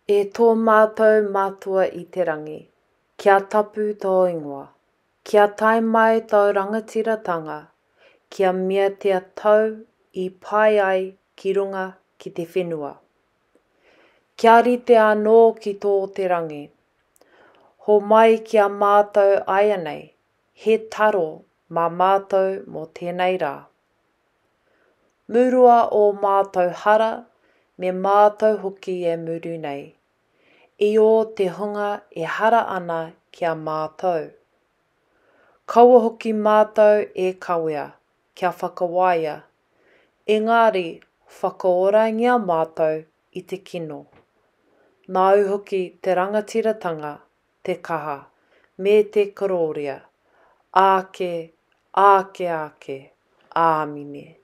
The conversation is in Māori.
E tō mātou matua i te rangi, kia tapu tō ingoa, kia tai mai tō rangatiratanga, kia meatia tau i pai ai ki runga ki te whenua. Kia rite anō ki tō te rangi. Homai kia mātou āianei, he taro mā mātou mō tēnei rā. Murua o mātou hara, me mātou hoki e muru nei. I o te hunga e hara ana kia mātou. Kaua hoki mātou e kawea, kia whakawaia. Engari, whakaorangia mātou i te kino. Nāu hoki te rangatiratanga, te kaha, me te kōroria. Āke, āke, āke, Amine.